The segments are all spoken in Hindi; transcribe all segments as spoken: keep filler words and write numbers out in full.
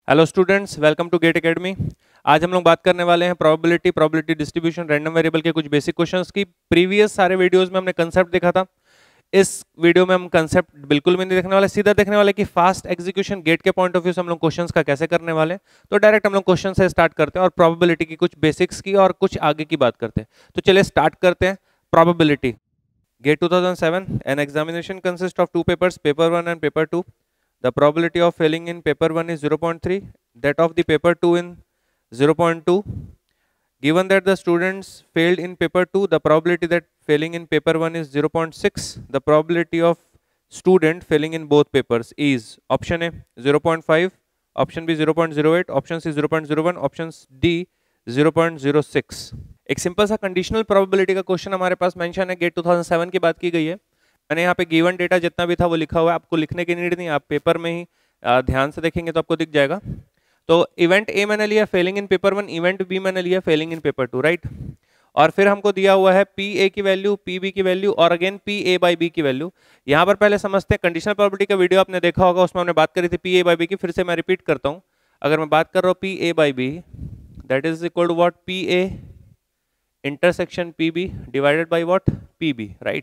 Hello students, welcome to GATE academy. आज हम लोग बात करने वाले हैं probability probability distribution random variable के कुछ बेसिक क्वेश्चंस की। प्रीवियस सारे वीडियोस में हमने कंसेप्ट देखा था। इस वीडियो में हम कंसेप्ट बिल्कुल भी नहीं देखने वाले, सीधा देखने वाले कि फास्ट एग्जीक्यूशन गेट के पॉइंट ऑफ व्यू से हम लोग क्वेश्चंस का कैसे करने वाले हैं। तो डायरेक्ट हम लोग क्वेश्चन से स्टार्ट करते हैं और प्रोबेबिलिटी की कुछ बेसिक्स की और कुछ आगे की बात करते हैं। तो चलिए स्टार्ट करते हैं। Probability GATE two thousand seven, an examination consist of two papers, paper one and paper two. The probability of failing in paper one is zero point three, that of the paper two in zero point two. Given that the students failed in paper two, the probability that failing in paper one is zero point six. The probability of student failing in both papers is option A zero point five, option B zero point zero eight, option C zero point zero one, option D zero point zero six. एक सिंपल सा कंडीशनल प्रोबेबिलिटी का क्वेश्चन हमारे पास मेंशन है। गेट टू थाउजेंड सेवन की बात की गई है। मैंने यहाँ पे गिवन डेटा जितना भी था वो लिखा हुआ है, आपको लिखने की नीड नहीं, आप पेपर में ही आ, ध्यान से देखेंगे तो आपको दिख जाएगा। तो इवेंट ए मैंने लिया failing in paper one, event B मैंने लिया failing in paper two, right. और फिर हमको दिया हुआ है पी ए की वैल्यू, पी बी की वैल्यू और again P A by B की वैल्यू। यहाँ पर पहले समझते हैं कंडीशनल प्रोबेबिलिटी का वीडियो आपने देखा होगा, उसमें हमने बात करी थी पी ए बाई बी की। फिर से मैं रिपीट करता हूँ। अगर मैं बात कर रहा हूँ P A by B, that is equal to what, P A intersection P B divided by what, P B, right.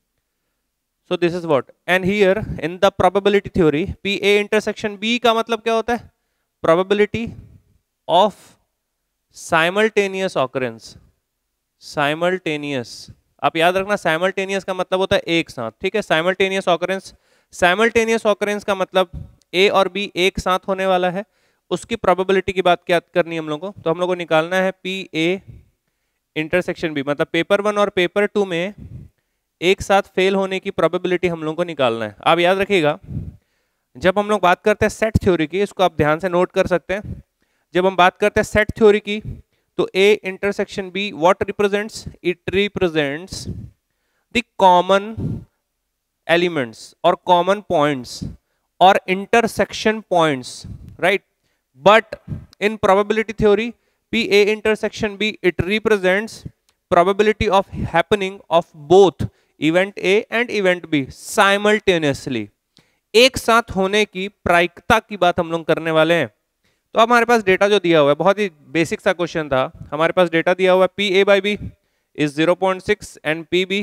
So this is what, and here in the probability theory P A intersection B का मतलब क्या होता है? Probability of simultaneous occurrence. Simultaneous, आप याद रखना simultaneous का मतलब होता है एक साथ, ठीक है। Simultaneous occurrence, simultaneous occurrence का मतलब A और B एक साथ होने वाला है, उसकी probability की बात क्या करनी है हम लोगों को। तो हम लोग को निकालना है P A intersection B, मतलब पेपर वन और पेपर टू में एक साथ फेल होने की प्रोबेबिलिटी हम लोगों को निकालना है। आप याद रखिएगा, जब हम लोग बात करते हैं सेट थ्योरी की, इसको आप ध्यान से नोट कर सकते हैं। जब हम बात करते हैं सेट थ्योरी की, तो A intersection B what represents, it represents the common elements और कॉमन पॉइंट्स और intersection points, right. But in probability theory P A intersection B it represents probability of happening of both event A and event B simultaneously, एक साथ होने की प्रायिकता की बात हम लोग करने वाले हैं। तो हमारे पास डेटा जो दिया हुआ है, बहुत ही बेसिक सा क्वेश्चन था। हमारे पास डेटा दिया हुआ है P A by B is zero point six and P B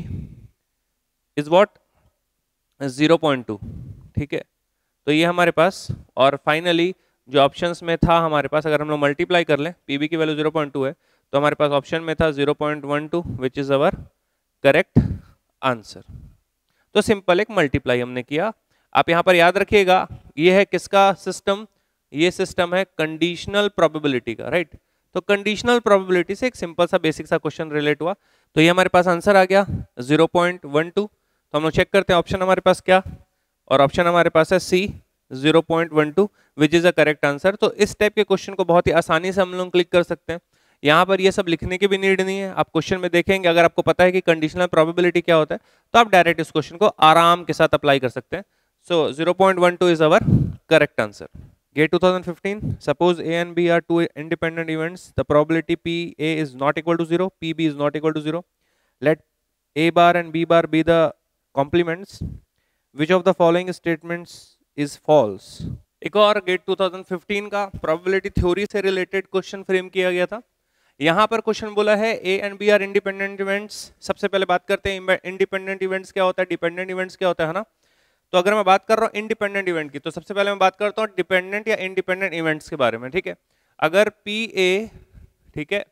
is what, zero point two, ठीक है। तो ये हमारे पास, और फाइनली जो ऑप्शंस में था हमारे पास, अगर हम लोग मल्टीप्लाई कर लें, पी बी की वैल्यू जीरो पॉइंट टू है, तो हमारे पास ऑप्शन में था zero point one two, which is our correct answer. तो सिंपल एक मल्टीप्लाई हमने किया। आप यहां पर याद रखिएगा, ये है किसका सिस्टम, ये सिस्टम है कंडीशनल प्रोबेबिलिटी का, राइट। तो कंडीशनल प्रोबेबिलिटी से एक सिंपल सा बेसिक सा क्वेश्चन रिलेट हुआ। तो ये हमारे पास आंसर आ गया जीरो पॉइंट वन टू। तो हम लोग चेक करते हैं ऑप्शन हमारे पास क्या, और ऑप्शन हमारे पास है C zero point one two, which is a correct answer. तो इस टाइप के क्वेश्चन को बहुत ही आसानी से हम लोग क्लिक कर सकते हैं। यहाँ पर ये सब लिखने की भी नीड नहीं है, आप क्वेश्चन में देखेंगे, अगर आपको पता है कि कंडीशनल प्रोबेबिलिटी क्या होता है, तो आप डायरेक्ट इस क्वेश्चन को आराम के साथ अप्लाई कर सकते हैं। So zero point one two is our correct answer. GATE two thousand fifteen, suppose A and B are two independent events, the probability P A is not equal to zero, P B is not equal to zero. Let A bar and B bar be the complements, which of the following statements is false. एक और गेट टू थाउजेंड फिफ्टीन का प्रोबेबिलिटी थ्योरी से रिलेटेड क्वेश्चन फ्रेम किया गया था। यहां पर क्वेश्चन बोला है A and B are independent events. सबसे पहले बात करते हैं इंडिपेंडेंट इवेंट्स क्या होता है, डिपेंडेंट इवेंट्स क्या होता है ना। तो अगर मैं बात कर रहा हूं इंडिपेंडेंट इवेंट की, तो सबसे पहले मैं बात करता हूं डिपेंडेंट या इंडिपेंडेंट इवेंट्स के बारे में, ठीक है। अगर पी ए, ठीक है,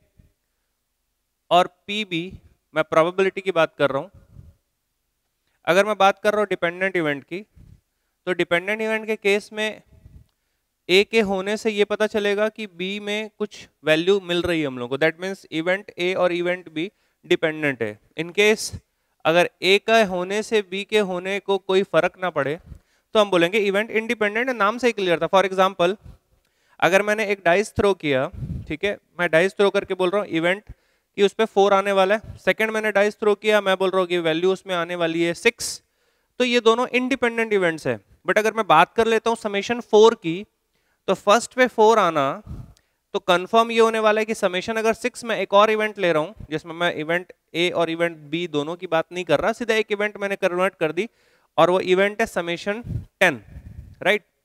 और पी बी, मैं प्रोबेबिलिटी की बात कर रहा हूं। अगर मैं बात कर रहा हूं डिपेंडेंट इवेंट की, तो डिपेंडेंट इवेंट के केस में ए के होने से ये पता चलेगा कि बी में कुछ वैल्यू मिल रही है हम लोग को, दैट मीन्स इवेंट ए और इवेंट बी डिपेंडेंट है। इन केस अगर ए का होने से बी के होने को कोई फर्क ना पड़े, तो हम बोलेंगे इवेंट इंडिपेंडेंट है। नाम से ही क्लियर था। फॉर एग्जांपल, अगर मैंने एक डाइस थ्रो किया, ठीक है, मैं डाइस थ्रो करके बोल रहा हूँ इवेंट कि उस पर फोर आने वाला है। सेकेंड मैंने डाइस थ्रो किया, मैं बोल रहा हूँ कि वैल्यू उसमें आने वाली है सिक्स। तो ये दोनों इंडिपेंडेंट इवेंट्स है। बट अगर मैं बात कर लेता हूँ समेशन फोर की, तो फर्स्ट पे फोर आना, तो कंफर्म ये होने वाला है कि समेशन अगर सिक्स में एक और इवेंट ले रहा हूं, जिसमें मैं इवेंट ए और इवेंट बी दोनों की बात नहीं कर रहा, सीधा एक इवेंट मैंने कन्वर्ट कर दी, और वो इवेंट है summation ten, right.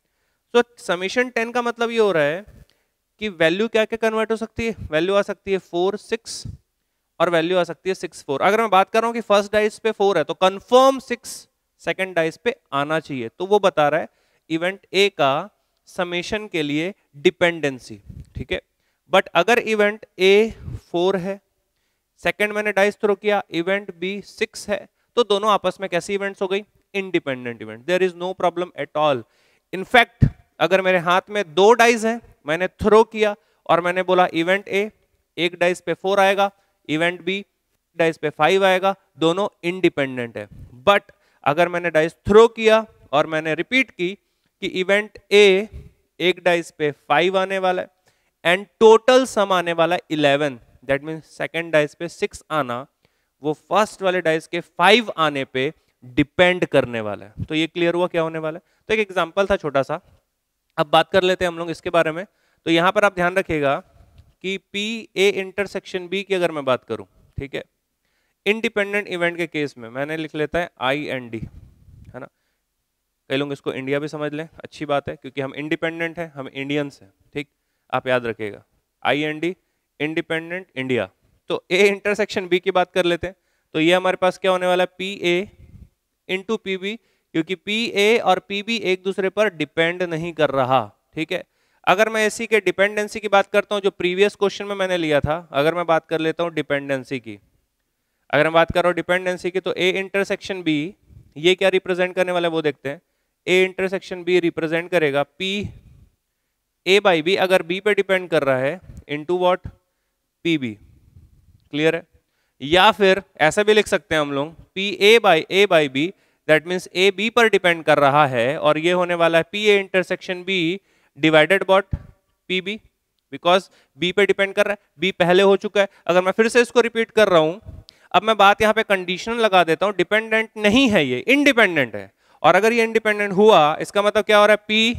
So summation ten का मतलब ये हो रहा है कि वैल्यू क्या क्या कन्वर्ट हो सकती है, वैल्यू आ सकती है फोर सिक्स और वैल्यू आ सकती है सिक्स फोर। अगर मैं बात कर रहा हूं कि फर्स्ट डाइस पे फोर है तो कंफर्म सिक्स सेकंड डाइस पे आना चाहिए, तो वो बता रहा है इवेंट ए का समेशन के लिए डिपेंडेंसी, ठीक है। बट अगर इवेंट ए फोर है, सेकंड मैंने डाइस थ्रो किया, इवेंट बी सिक्स है, तो दोनों आपस में कैसी इवेंट्स हो गई, independent event, there is no problem at all. In fact अगर मेरे हाथ में दो डाइस हैं, मैंने थ्रो किया और मैंने बोला इवेंट ए एक डाइस पे फोर आएगा, इवेंट बी डाइस पे फाइव आएगा, दोनों इंडिपेंडेंट है। बट अगर मैंने डाइस थ्रो किया और मैंने रिपीट की कि इवेंट ए एक डाइस पे फाइव आने वाला है एंड टोटल सम आने वाला है eleven, that means second dice पे सिक्स आना वो फर्स्ट वाले डाइस के फाइव आने पे डिपेंड करने वाला है। तो ये क्लियर हुआ क्या होने वाला है। तो एक एग्जांपल था छोटा सा, अब बात कर लेते हैं हम लोग इसके बारे में। तो यहां पर आप ध्यान रखिएगा कि पी ए इंटरसेक्शन बी की अगर मैं बात करूं, ठीक है, इंडिपेंडेंट इवेंट के केस में मैंने लिख लेता है आई एंड डी, है ना। कई लोग इसको इंडिया भी समझ लें, अच्छी बात है क्योंकि हम इंडिपेंडेंट हैं, हम इंडियंस हैं, ठीक, आप याद रखिएगा I and D independent India. तो ए इंटरसेक्शन बी की बात कर लेते हैं, तो ये हमारे पास क्या होने वाला है, P A into P B, क्योंकि पी ए और पी बी एक दूसरे पर डिपेंड नहीं कर रहा, ठीक है। अगर मैं इसी के डिपेंडेंसी की बात करता हूं जो प्रीवियस क्वेश्चन में मैंने लिया था, अगर मैं बात कर लेता हूं डिपेंडेंसी की, अगर मैं बात कर रहा हूं डिपेंडेंसी की, तो ए इंटरसेक्शन बी ये क्या रिप्रेजेंट करने वाला है वो देखते हैं। ए इंटरसेक्शन बी रिप्रेजेंट करेगा पी ए बाई बी, अगर बी पे डिपेंड कर रहा है, into what, P B, clear है। या फिर ऐसा भी लिख सकते हैं हम लोग P A by A by B, that means A B पर डिपेंड कर रहा है और ये होने वाला है P A intersection B divided by P B, because B पे डिपेंड कर रहा है, बी पहले हो चुका है। अगर मैं फिर से इसको रिपीट कर रहा हूं, अब मैं बात यहां पे कंडीशनल लगा देता हूं, डिपेंडेंट नहीं है ये, इंडिपेंडेंट है, और अगर ये इंडिपेंडेंट हुआ इसका मतलब क्या हो रहा है, पी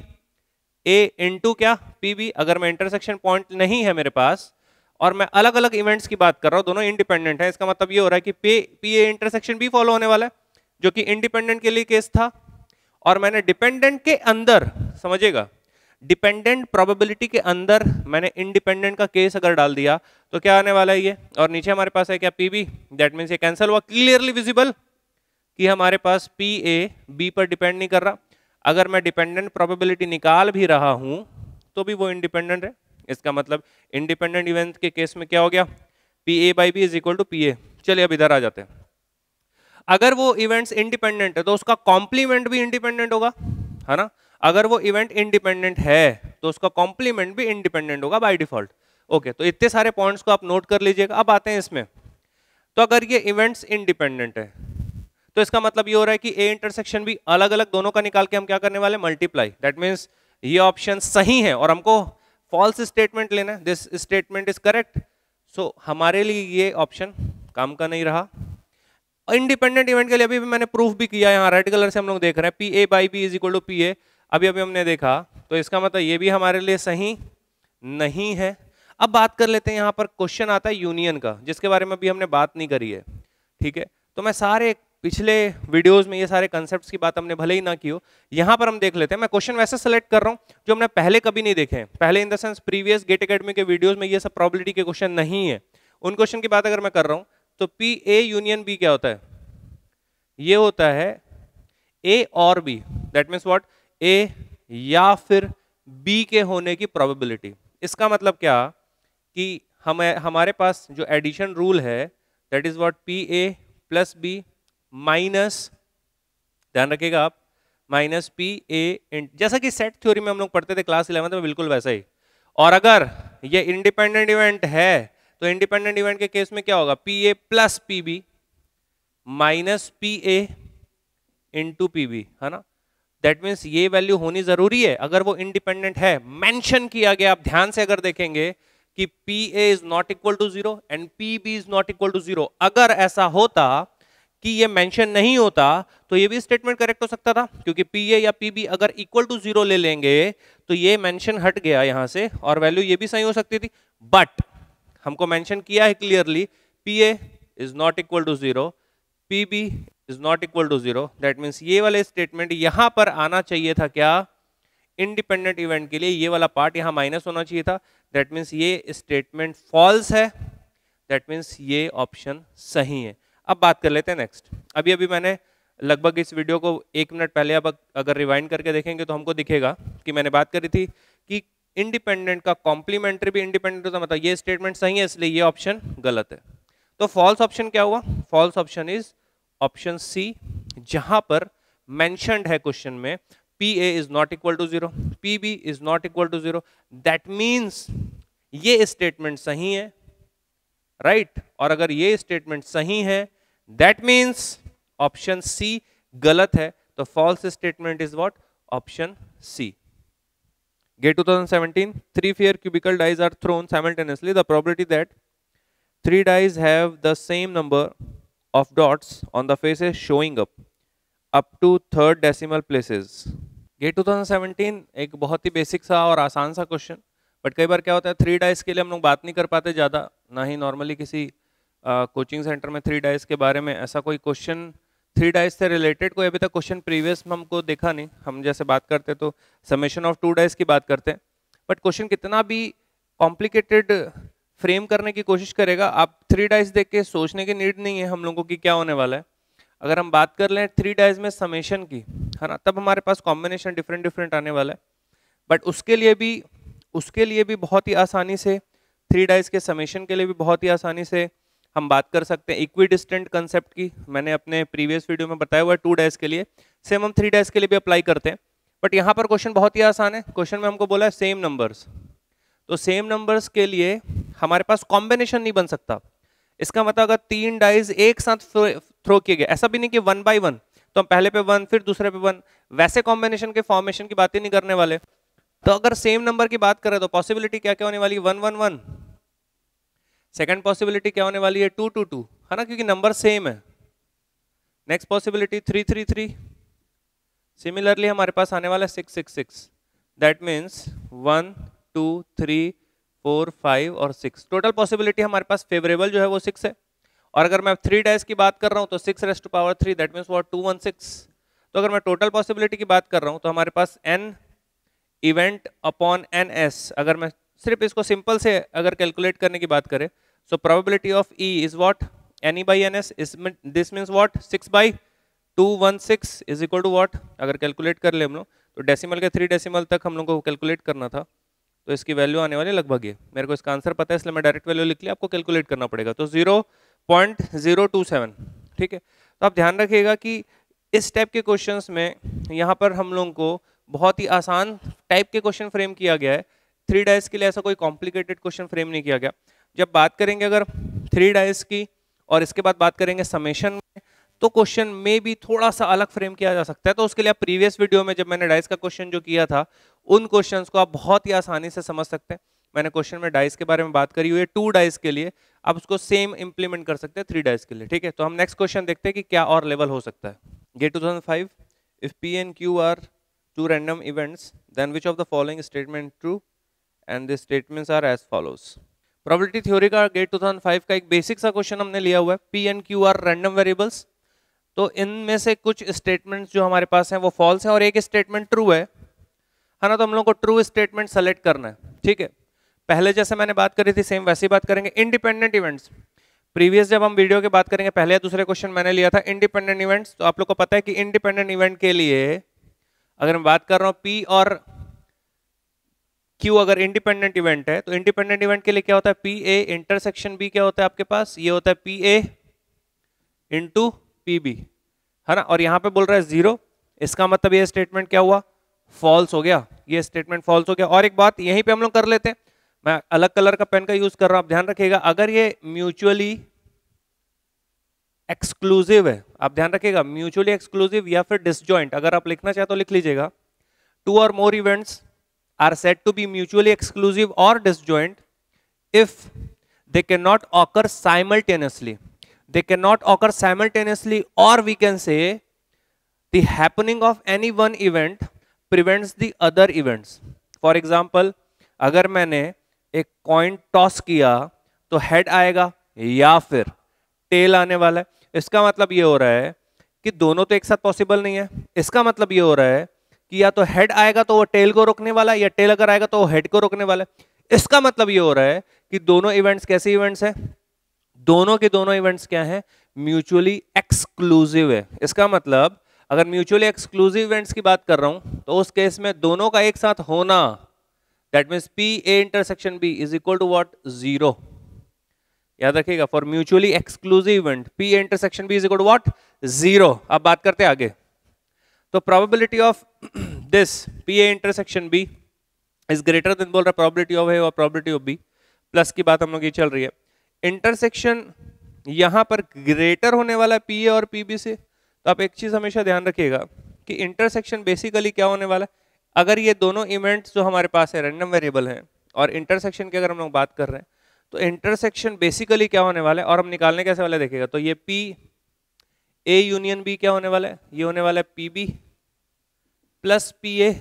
ए इंटू क्या, पी बी। अगर मैं इंटरसेक्शन पॉइंट नहीं है मेरे पास और मैं अलग अलग इवेंट्स की बात कर रहा हूं, दोनों इंडिपेंडेंट है, इसका मतलब ये हो रहा है कि P P A intersection B follow होने वाला है, जो कि इंडिपेंडेंट के लिए केस था, और मैंने डिपेंडेंट के अंदर, समझिएगा, डिपेंडेंट प्रोबेबिलिटी के अंदर मैंने इंडिपेंडेंट का केस अगर डाल दिया तो क्या आने वाला है ये, और नीचे हमारे पास है क्या, पीबी, दैट मींस ये कैंसिल हुआ, क्लियरली विजिबल कि हमारे पास पी ए बी पर डिपेंड नहीं कर रहा। अगर मैं डिपेंडेंट प्रोबेबिलिटी निकाल भी रहा हूं तो भी वो इंडिपेंडेंट है, इसका मतलब इंडिपेंडेंट इवेंट के केस में क्या हो गया, P A by B is equal to P A. चलिए अब इधर आ जाते हैं, अगर वो इवेंट्स इंडिपेंडेंट है तो उसका कॉम्प्लीमेंट भी इंडिपेंडेंट होगा, है ना। अगर वो इवेंट इंडिपेंडेंट है तो उसका कॉम्प्लीमेंट भी इंडिपेंडेंट होगा बाय डिफॉल्ट। ओके, तो इतने सारे पॉइंट्स को आप नोट कर लीजिएगा। अब आते हैं इसमें, तो अगर ये इवेंट्स इंडिपेंडेंट है तो इसका मतलब ये हो रहा है कि ए इंटरसेक्शन भी अलग अलग दोनों का निकाल के हम क्या करने वाले, मल्टीप्लाई, दैट मींस ये ऑप्शन सही है और हमको फॉल्स स्टेटमेंट लेना है, this statement is correct, so हमारे लिए ये ऑप्शन काम का नहीं रहा। इंडिपेंडेंट इवेंट के लिए अभी भी मैंने प्रूफ भी किया, यहाँ रेड कलर से हम लोग देख रहे हैं P A by B is equal to P A, अभी अभी हमने देखा, तो इसका मतलब ये भी हमारे लिए सही नहीं है। अब बात कर लेते हैं, यहाँ पर क्वेश्चन आता है यूनियन का, जिसके बारे में अभी हमने बात नहीं करी है, ठीक है। तो मैं सारे पिछले वीडियोस में ये सारे कंसेप्ट्स की बात हमने भले ही ना की हो, यहाँ पर हम देख लेते हैं। मैं क्वेश्चन वैसे सेलेक्ट कर रहा हूँ जो हमने पहले कभी नहीं देखे हैं, पहले in the sense previous GATE academy के वीडियोस में ये सब प्रोबेबिलिटी के क्वेश्चन नहीं है, उन क्वेश्चन की बात अगर मैं कर रहा हूँ तो पी ए यूनियन बी क्या होता है, ये होता है ए और B, that means what, A या फिर बी के होने की प्रोबेबिलिटी। इसका मतलब क्या कि हमें हमारे पास जो एडिशन रूल है that is what, P A plus B minus, ध्यान रखिएगा आप, माइनस पी ए, जैसा कि सेट थ्योरी में हम लोग पढ़ते थे क्लास इलेवेंथ में, बिल्कुल वैसा ही। और अगर ये इंडिपेंडेंट इवेंट है तो इंडिपेंडेंट इवेंट के केस में क्या होगा, P A plus P B minus P A into P B, है ना। दैट मीन्स ये वैल्यू होनी जरूरी है अगर वो इंडिपेंडेंट है, मेंशन किया गया। आप ध्यान से अगर देखेंगे कि P A is not equal to zero and P B is not equal to zero, अगर ऐसा होता कि ये मेंशन नहीं होता तो ये भी स्टेटमेंट करेक्ट हो सकता था, क्योंकि पी ए या पी बी अगर इक्वल टू जीरो ले लेंगे तो ये मेंशन हट गया यहां से और वैल्यू ये भी सही हो सकती थी। बट हमको मेंशन किया है clearly, P A is not equal to zero, P B is not equal to zero, that means ये वाले स्टेटमेंट यहां पर आना चाहिए था क्या, इंडिपेंडेंट इवेंट के लिए ये वाला पार्ट यहाँ माइनस होना चाहिए था, दैट मीन्स ये स्टेटमेंट फॉल्स है, दैट मीन्स ये ऑप्शन सही है। अब बात कर लेते हैं नेक्स्ट। अभी अभी मैंने लगभग इस वीडियो को एक मिनट पहले अब अगर रिवाइंड करके देखेंगे तो हमको दिखेगा कि मैंने बात करी थी कि इंडिपेंडेंट का कॉम्प्लीमेंट्री भी इंडिपेंडेंट होता, मतलब ये स्टेटमेंट सही है इसलिए ये ऑप्शन गलत है। तो फॉल्स ऑप्शन क्या हुआ? False option is option C, जहां पर मेंशन्ड है क्वेश्चन में P A is not equal to zero, P B is not equal to zero, that means ये स्टेटमेंट सही है, राइट right? और अगर ये स्टेटमेंट सही है दैट मीन्स ऑप्शन सी गलत है, तो false statement is what? Option C. GATE twenty seventeen, three fair cubical dice are thrown simultaneously. The probability that three dice have the same number of dots on the faces showing up up to third decimal places. GATE twenty seventeen एक बहुत ही बेसिक सा और आसान सा क्वेश्चन, बट कई बार क्या होता है थ्री डाइस के लिए हम लोग बात नहीं कर पाते ज़्यादा, ना ही नॉर्मली किसी कोचिंग सेंटर में थ्री डाइस के बारे में ऐसा कोई क्वेश्चन थ्री डाइस से रिलेटेड कोई अभी तक क्वेश्चन प्रीवियस में हमको देखा नहीं। हम जैसे बात करते तो समेशन ऑफ टू डाइस की बात करते हैं, बट क्वेश्चन कितना भी कॉम्प्लिकेटेड फ्रेम करने की कोशिश करेगा, आप थ्री डाइस देख के सोचने की नीड नहीं है हम लोगों की क्या होने वाला है। अगर हम बात कर लें थ्री डाइस में समेशन की, है ना, तब हमारे पास कॉम्बिनेशन डिफरेंट डिफरेंट आने वाला है, बट उसके लिए भी उसके लिए भी बहुत ही आसानी से थ्री डाइस के समेशन के लिए भी बहुत ही आसानी से हम बात कर सकते हैं इक्वी डिस्टेंट कंसेप्ट की। मैंने अपने प्रीवियस वीडियो में बताया हुआ है टू डाइस के लिए, सेम हम थ्री डाइस के लिए भी अप्लाई करते हैं, बट यहाँ पर क्वेश्चन बहुत ही आसान है। क्वेश्चन में हमको बोला है सेम नंबर्स, तो सेम नंबर्स के लिए हमारे पास कॉम्बिनेशन नहीं बन सकता। इसका मतलब अगर तीन डाइस एक साथ थ्रो किए गए, ऐसा भी नहीं कि वन बाय वन, तो हम पहले पे वन फिर दूसरे पे वन, वैसे कॉम्बिनेशन के फॉर्मेशन की बातें नहीं करने वाले। तो अगर सेम नंबर की बात करें तो पॉसिबिलिटी क्या क्या होने वाली है? One one one. Second possibility क्या होने वाली है? टू टू टू, है ना, क्योंकि नंबर सेम है। Next possibility three three three. Similarly हमारे पास आने वाला है six six six, that means one two three four five और सिक्स। टोटल पॉसिबिलिटी हमारे पास फेवरेबल जो है वो सिक्स है। और अगर मैं थ्री डाइस की बात कर रहा हूं तो six raised to power three, that means what? Two one six. तो अगर मैं टोटल पॉसिबिलिटी की बात कर रहा हूं तो हमारे पास N event upon N S, अगर मैं सिर्फ इसको सिंपल से अगर कैलकुलेट करने की बात करें, so probability of E is what? N E by N S, this means what? Six by two one six is equal to what? अगर कैलकुलेट कर ले हम लोग तो डेसिमल के थ्री डेसिमल तक हम लोग को कैलकुलेट करना था, तो इसकी वैल्यू आने वाली लगभग ये। मेरे को इसका आंसर पता है इसलिए मैं डायरेक्ट वैल्यू लिख लिया, आपको कैलकुलेट करना पड़ेगा, तो zero point zero two seven. ठीक है, तो आप ध्यान रखिएगा कि इस टाइप के क्वेश्चंस में यहाँ पर हम लोगों को बहुत ही आसान टाइप के क्वेश्चन फ्रेम किया गया है। थ्री डाइस के लिए ऐसा कोई कॉम्प्लिकेटेड क्वेश्चन फ्रेम नहीं किया गया। जब बात करेंगे अगर थ्री डाइस की और इसके बाद बात करेंगे समेशन में, तो क्वेश्चन में भी थोड़ा सा अलग फ्रेम किया जा सकता है। तो उसके लिए आप प्रीवियस वीडियो में जब मैंने डाइस का क्वेश्चन जो किया था, उन क्वेश्चंस को आप बहुत ही आसानी से समझ सकते हैं। मैंने क्वेश्चन में डाइस के बारे में बात करी हुई है, टू डाइस के लिए आप उसको सेम इंप्लीमेंट कर सकते हैं थ्री डाइस के लिए। ठीक है, तो हम नेक्स्ट क्वेश्चन देखते हैं कि क्या और लेवल हो सकता है। GATE two thousand five, if P and Q are two random events, then which of the following statement true, and the statements are as follows. Probability theory का गेट टू थाउजेंड फाइव का एक बेसिक सा क्वेश्चन हमने लिया हुआ है। P and Q are random variables, तो इनमें से कुछ स्टेटमेंट्स जो हमारे पास हैं वो फॉल्स है और एक स्टेटमेंट ट्रू है, है ना। तो हम लोग को ट्रू स्टेटमेंट सेलेक्ट करना है। ठीक है, पहले जैसे मैंने बात करी थी सेम वैसी बात करेंगे। इंडिपेंडेंट इवेंट्स, प्रीवियस जब हम वीडियो की बात करेंगे, पहले या दूसरे क्वेश्चन मैंने लिया था इंडिपेंडेंट इवेंट्स। तो आप लोग को पता है कि इंडिपेंडेंट इवेंट के लिए अगर मैं बात कर रहा हूँ पी और क्यू अगर इंडिपेंडेंट इवेंट है, तो इंडिपेंडेंट इवेंट के लिए क्या होता है? पी ए इंटरसेक्शन बी क्या होता है आपके पास? ये होता है P A into P B, है ना। और यहाँ पे बोल रहा है जीरो, इसका मतलब ये स्टेटमेंट क्या हुआ? फॉल्स हो गया, ये स्टेटमेंट फॉल्स हो गया। और एक बात यहीं पे हम लोग कर लेते हैं, मैं अलग कलर का पेन का यूज कर रहा हूं, आप ध्यान रखिएगा, अगर ये म्यूचुअली एक्सक्लूसिव है, आप ध्यान रखिएगा म्यूचुअली एक्सक्लूसिव या फिर डिसजॉइंट, अगर आप लिखना चाहे तो लिख लीजिएगा। Two or more events are said to be mutually exclusive और disjoint if they can not occur simultaneously, they cannot occur simultaneously, or we can say the happening of any one event prevents the other events. For example, अगर मैंने एक कॉइन टॉस किया तो हेड आएगा या फिर टेल आने वाला है। इसका मतलब ये हो रहा है कि दोनों तो एक साथ पॉसिबल नहीं है। इसका मतलब ये हो रहा है कि या तो हेड आएगा तो वो टेल को रोकने वाला है, या टेल अगर आएगा तो वो हेड को रोकने वाला है। इसका मतलब ये हो रहा है कि दोनों इवेंट्स कैसे इवेंट्स हैं, दोनों के दोनों इवेंट्स क्या हैं, म्यूचुअली एक्सक्लूसिव है। इसका मतलब अगर म्यूचुअली एक्सक्लूसिव इवेंट्स की बात कर रहा हूं तो उस केस में दोनों का एक साथ होना, that means P A intersection B is equal to what, zero. याद रखिएगा, for mutually exclusive event P A intersection B is equal to what, zero. अब बात करते हैं आगे। तो probability of this P A intersection B is greater than, बोल रहा है प्रोबेबिलिटी ऑफ ए और प्रोबेबिलिटी ऑफ बी, प्लस की बात हम लोग की चल रही है। इंटरसेक्शन यहां पर ग्रेटर होने वाला है पी ए और पी बी से। तो आप एक चीज हमेशा ध्यान रखिएगा कि इंटरसेक्शन बेसिकली क्या होने वाला है, अगर ये दोनों इवेंट्स जो हमारे पास है रैंडम वेरिएबल हैं और इंटरसेक्शन की अगर हम लोग बात कर रहे हैं तो इंटरसेक्शन बेसिकली क्या होने वाला है, और हम निकालने कैसे वाले देखिएगा। तो ये पी ए यूनियन बी क्या होने वाला है, ये होने वाला है P B plus P A,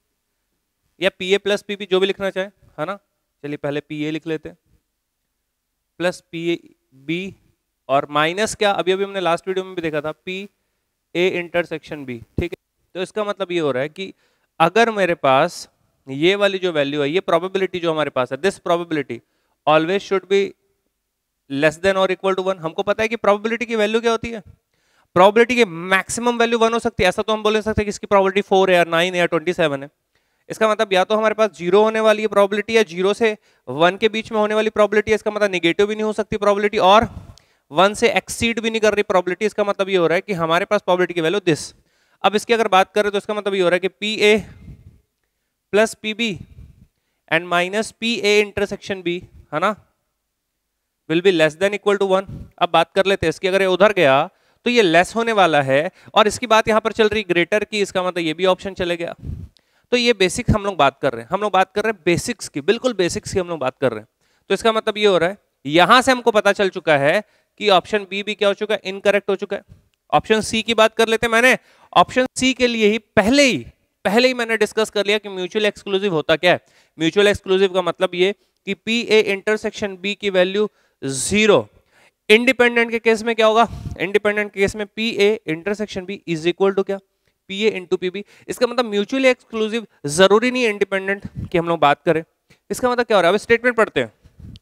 या P A plus P B, जो भी लिखना चाहे, है ना। चलिए पहले पी ए लिख लेते हैं, प्लस पी ए बी, और माइनस क्या, अभी अभी हमने लास्ट वीडियो में भी देखा था, पी ए इंटरसेक्शन बी। ठीक है, तो इसका मतलब ये हो रहा है कि अगर मेरे पास ये वाली जो वैल्यू है, ये प्रोबेबिलिटी जो हमारे पास है, this probability always should be less than और इक्वल टू वन। हमको पता है कि प्रोबेबिलिटी की वैल्यू क्या होती है, प्रोबेबिलिटी की मैक्सिमम वैल्यू वन हो सकती है। ऐसा तो हम बोल नहीं सकते कि इसकी प्रोबेबिलिटी फोर है या नाइन है या ट्वेंटी सेवन है। इसका मतलब या तो हमारे पास जीरो होने वाली है प्रोबेबिलिटी, या जीरो से वन के बीच में होने वाली प्रोबेबिलिटी। इसका मतलब निगेटिव भी नहीं हो सकती प्रोबेबिलिटी, और वन से एक्सीड भी नहीं कर रही प्रोबेबिलिटी। इसका मतलब ये हो रहा है कि हमारे पास प्रोबेबिलिटी की वैल्यू दिस। अब इसकी अगर बात करें तो इसका मतलब ये हो रहा है कि P A plus P B and minus P A intersection B, है ना, will be less than equal to one. अब बात कर लेते हैं इसकी, अगर ये उधर गया तो ये लेस होने वाला है, और इसकी बात यहां पर चल रही ग्रेटर की, इसका मतलब ये भी ऑप्शन चले गया। तो ये बेसिक हम लोग बात कर रहे हैं, हम लोग बात कर रहे हैं बेसिक्स की, बिल्कुल बेसिक्स की हम लोग बात कर रहे हैं। तो इसका मतलब ये हो रहा है, यहां से हमको पता चल चुका है कि ऑप्शन बी भी क्या हो चुका है, इनकरेक्ट हो चुका है। ऑप्शन सी की बात कर लेते हैं। मैंने ऑप्शन सी के लिए ही पहले ही पहले ही मैंने डिस्कस कर लिया कि म्यूचुअल एक्सक्लूसिव होता क्या है। म्यूचुअल एक्सक्लूसिव का मतलब ये कि पी ए इंटरसेक्शन बी की वैल्यू जीरो। इंडिपेंडेंट के केस में क्या होगा, इंडिपेंडेंट के केस में P A intersection B is equal to क्या, P A into P B. इसका मतलब म्यूचुअली एक्सक्लूसिव जरूरी नहीं है इंडिपेंडेंट की हम लोग बात करें। इसका मतलब क्या हो रहा है, अब स्टेटमेंट पढ़ते हैं।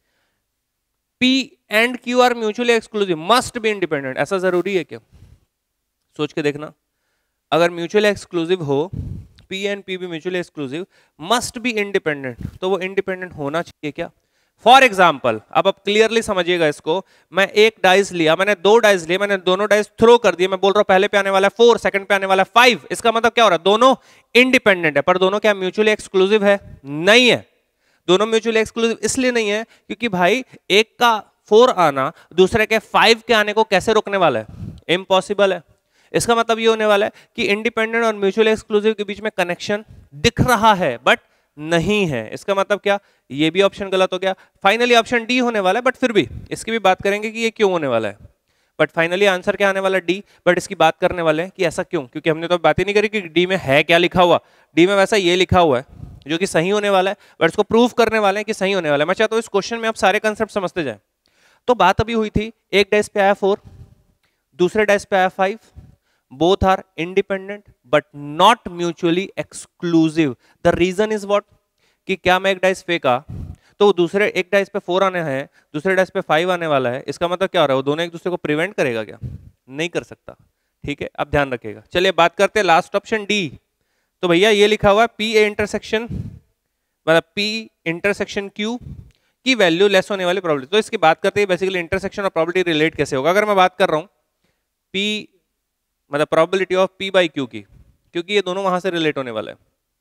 P and Q are mutually exclusive, must be independent। ऐसा जरूरी है क्या, सोच के देखना। अगर म्यूचुअली एक्सक्लूसिव हो, P and P भी mutually exclusive, must be independent, तो वो इंडिपेंडेंट होना चाहिए क्या। फॉर एग्जाम्पल, अब आप क्लियरली समझिएगा इसको। मैं एक डाइस लिया, मैंने दो डाइस लिए, मैंने दोनों डाइस थ्रो कर दिए। मैं बोल रहा हूं पहले पे आने वाला है फोर, सेकंड पे आने वाला है फाइव। इसका मतलब क्या हो रहा है, दोनों इंडिपेंडेंट है, पर दोनों क्या म्यूचुअली एक्सक्लूसिव है, नहीं है। दोनों म्यूचुअली एक्सक्लूसिव इसलिए नहीं है क्योंकि भाई एक का फोर आना दूसरे के फाइव के आने को कैसे रोकने वाला है, इम्पॉसिबल है। इसका मतलब ये होने वाला है कि इंडिपेंडेंट और म्यूचुअली एक्सक्लूसिव के बीच में कनेक्शन दिख रहा है बट नहीं है। इसका मतलब क्या, ये भी ऑप्शन गलत हो गया। फाइनली ऑप्शन डी होने वाला है, बट फिर भी इसकी भी बात करेंगे कि ये क्यों होने वाला है। बट फाइनली आंसर क्या आने वाला है, डी। बट इसकी बात करने वाले हैं कि ऐसा क्यों, क्योंकि हमने तो बात ही नहीं करी कि डी में है क्या लिखा हुआ। डी में वैसा ये लिखा हुआ है जो कि सही होने वाला है, बट इसको प्रूव करने वाले हैं कि सही होने वाला है। मैं चाहता हूं इस क्वेश्चन में आप सारे कंसेप्ट समझते जाएं। तो बात अभी हुई थी, एक डाइस पे आया फोर, दूसरे डाइस पे आया five, both are independent but not mutually exclusive. The reason is what, कि क्या मैं एक डाइस फेंका तो दूसरे एक डाइस पे फोर आने हैं, दूसरे डाइस पे फाइव आने वाला है। इसका मतलब क्या हो रहा है, वो दोनों एक दूसरे को प्रिवेंट करेगा क्या, नहीं कर सकता। ठीक है, अब ध्यान रखिएगा। चलिए बात करते हैं लास्ट ऑप्शन डी। तो भैया ये लिखा हुआ है पी ए इंटरसेक्शन मतलब पी इंटरसेक्शन क्यू की वैल्यू लेस होने वाली प्रोबेबिलिटी। तो इसकी बात करते हैं बेसिकली इंटरसेक्शन और प्रोबेबिलिटी रिलेट कैसे होगा। अगर मैं बात कर रहा हूं पी मतलब probability of P by Q की, क्योंकि ये दोनों वहां से रिलेट होने वाला है।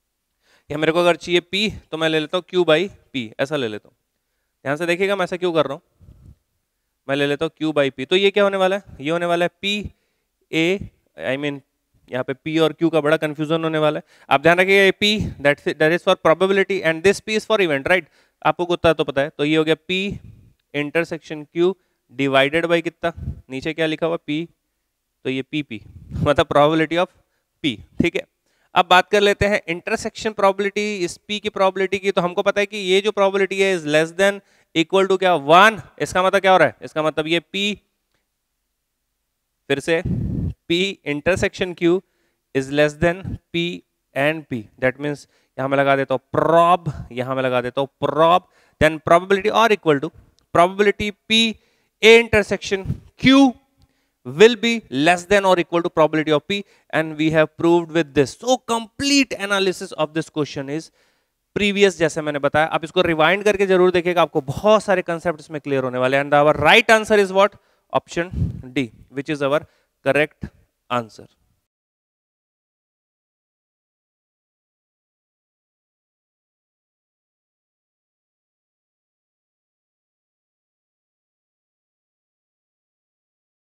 या मेरे को अगर चाहिए पी तो मैं ले लेता हूँ क्यू बाई पी, ऐसा ले लेता हूँ। ध्यान से देखिएगा मैं ऐसा क्यों कर रहा हूँ, मैं ले लेता हूँ क्यू बाई पी। तो ये क्या होने वाला है, ये होने वाला है पी ए, आई मीन यहाँ पे P और Q का बड़ा कंफ्यूजन होने वाला है। आप ध्यान रखिएगा, P that that is for probability and this P is for event, right. आपको कितना तो पता है। तो ये हो गया P intersection Q divided by कितना, नीचे क्या लिखा हुआ P, तो ये P P मतलब प्रोबेबिलिटी ऑफ P। ठीक है, अब बात कर लेते हैं इंटरसेक्शन प्रोबेबिलिटी इस P की प्रोबेबिलिटी की। तो हमको पता है कि ये जो प्रोबेबिलिटी है is less than equal to क्या, वन। इसका मतलब क्या हो रहा है, इसका मतलब ये P फिर से P intersection Q is less than P and P, that means यहां मैं लगा देता हूं प्रॉब, यहां मैं लगा देता हूं प्रॉब, देन प्रोबेबिलिटी और equal to probability P A intersection Q will be less than or equal to probability of P, and we have proved with this. So complete analysis of this question is previous, जैसे मैंने बताया. आप इसको रिवाइंड करके जरूर देखिएगा, आपको बहुत सारे कंसेप्ट इसमें क्लियर होने वाले हैं. And our right answer is what? Option D, which is our correct answer.